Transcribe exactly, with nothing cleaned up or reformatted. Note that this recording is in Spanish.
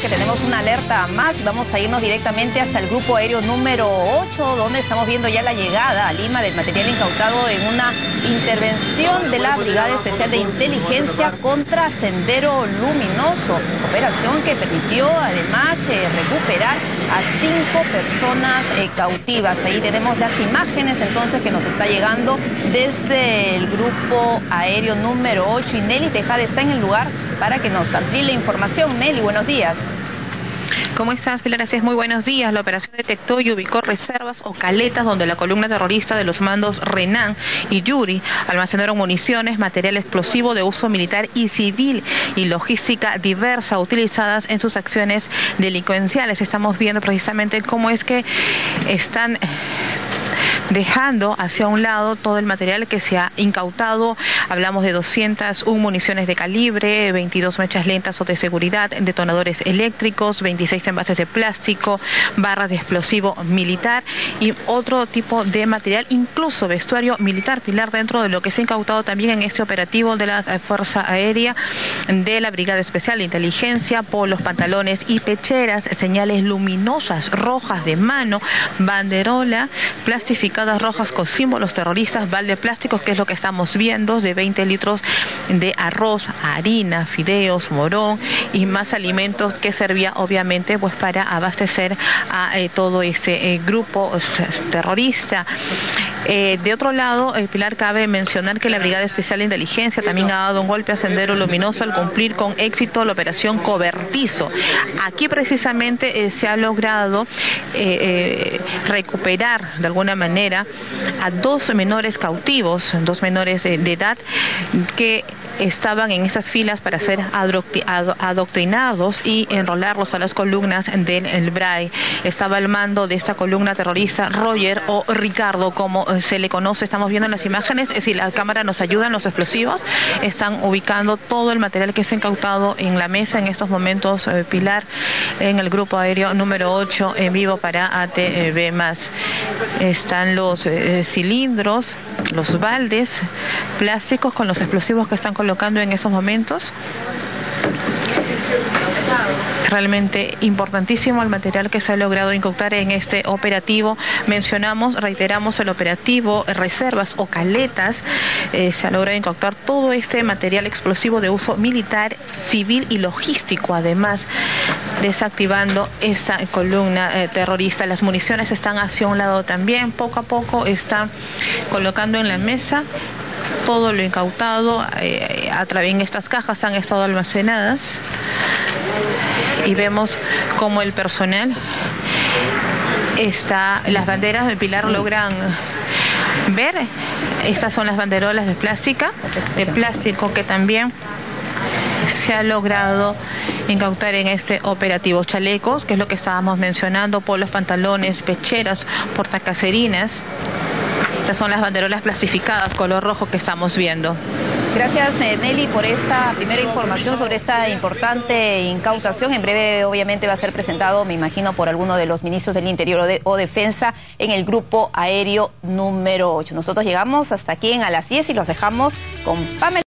que tenemos una alerta más. Vamos a irnos directamente hasta el grupo aéreo número ocho, donde estamos viendo ya la llegada a Lima del material incautado en una intervención de la Brigada Especial de Inteligencia contra Sendero Luminoso. Operación que permitió además eh, recuperar a cinco personas eh, cautivas. Ahí tenemos las imágenes entonces que nos está llegando desde el grupo aéreo número ocho. Y Nelly Tejada está en el lugar para que nos amplíe la información. Nelly, buenos días. ¿Cómo estás, Pilar? Así es, muy buenos días. La operación detectó y ubicó reservas o caletas donde la columna terrorista de los mandos Renan y Yuri almacenaron municiones, material explosivo de uso militar y civil y logística diversa utilizadas en sus acciones delincuenciales. Estamos viendo precisamente cómo es que están dejando hacia un lado todo el material que se ha incautado. Hablamos de doscientas una municiones de calibre, veintidós mechas lentas o de seguridad, detonadores eléctricos, veintiséis envases de plástico, barras de explosivo militar y otro tipo de material, incluso vestuario militar, Pilar, dentro de lo que se ha incautado también en este operativo de la Fuerza Aérea de la Brigada Especial de Inteligencia: polos, pantalones y pecheras, señales luminosas rojas de mano, banderola plastificada rojas con símbolos terroristas, balde plásticos, que es lo que estamos viendo, de veinte litros de arroz, harina, fideos, morón y más alimentos que servía obviamente pues para abastecer a eh, todo ese eh, grupo terrorista. Eh, de otro lado, eh, Pilar, cabe mencionar que la Brigada Especial de Inteligencia también ha dado un golpe a Sendero Luminoso al cumplir con éxito la operación Cobertizo. Aquí precisamente eh, se ha logrado eh, eh, recuperar de alguna manera a dos menores cautivos, dos menores de, de edad que estaban en estas filas para ser adoctrinados y enrolarlos a las columnas del B R A I. Estaba al mando de esta columna terrorista Roger, o Ricardo como se le conoce. Estamos viendo en las imágenes, si la cámara nos ayuda, en los explosivos están ubicando todo el material que se ha incautado en la mesa en estos momentos, eh, Pilar, en el grupo aéreo número ocho en vivo para A T V más. Están los eh, cilindros, los baldes plásticos con los explosivos que están colocando en esos momentos. Realmente importantísimo el material que se ha logrado incautar en este operativo. Mencionamos, reiteramos, el operativo reservas o caletas. Eh, se ha logrado incautar todo este material explosivo de uso militar, civil y logístico, además desactivando esa columna eh, terrorista. Las municiones están hacia un lado también. Poco a poco están colocando en la mesa todo lo incautado. Eh, a través de estas cajas han estado almacenadas y vemos cómo el personal está, las banderas de Pilar logran ver. Estas son las banderolas de plástica, de plástico que también se ha logrado incautar en este operativo. Chalecos, que es lo que estábamos mencionando, polos, pantalones, pecheras, portacaserinas. Estas son las banderolas plastificadas color rojo que estamos viendo. Gracias, eh, Nelly, por esta primera información sobre esta importante incautación. En breve, obviamente, va a ser presentado, me imagino, por alguno de los ministros del Interior o, de, o Defensa en el grupo aéreo número ocho. Nosotros llegamos hasta aquí en A las diez y los dejamos con Pamela.